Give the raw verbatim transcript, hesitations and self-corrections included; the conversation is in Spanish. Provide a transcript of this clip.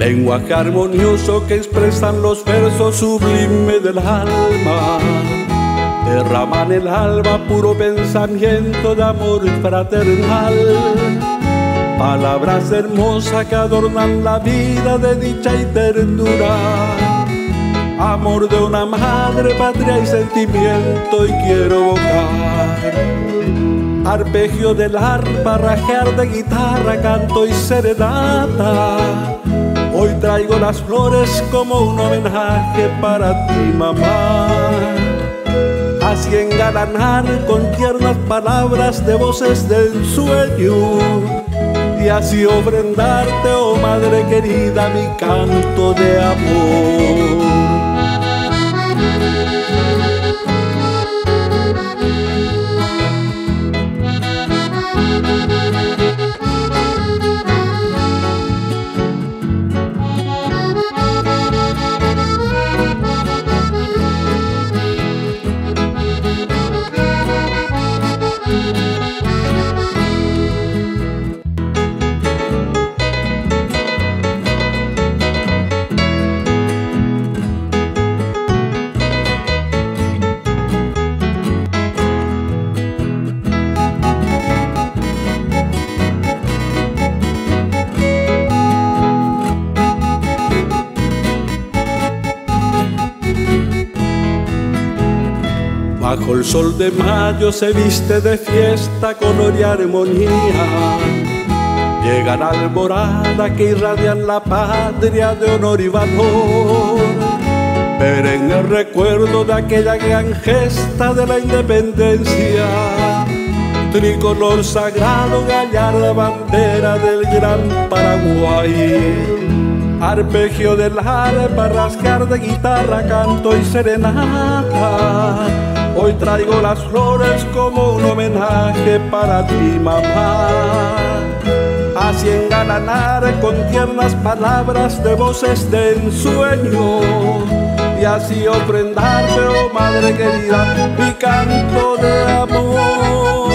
lenguaje armonioso que expresan los versos sublimes del alma. Derraman el alma puro pensamiento de amor fraternal. Palabras hermosas que adornan la vida de dicha y ternura. Amor de una madre, patria y sentimiento, y quiero evocar arpegio del arpa, rajear de guitarra, canto y serenata. Hoy traigo las flores como un homenaje para ti, mamá. Así engalanar con tiernas palabras de voces del sueño, y así ofrendarte, oh madre querida, mi canto de amor. Bajo el sol de mayo se viste de fiesta, color y armonía. Llega la alborada que irradian la patria de honor y valor. Pero en el recuerdo de aquella gran gesta de la independencia, tricolor sagrado, gallarda bandera del gran Paraguay. Arpegio del arpa, rasgar de guitarra, canto y serenata. Hoy traigo las flores como un homenaje para ti, mamá. Así engalanar con tiernas palabras de voces de ensueño, y así ofrendarte, oh madre querida, mi canto de amor.